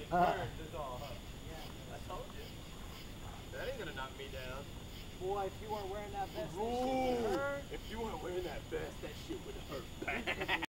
It's all hurt. I told you. That ain't gonna knock me down. Boy, if you weren't wearing that vest, that shit Ooh, would hurt. if you weren't wearing that vest, that shit would hurt bad.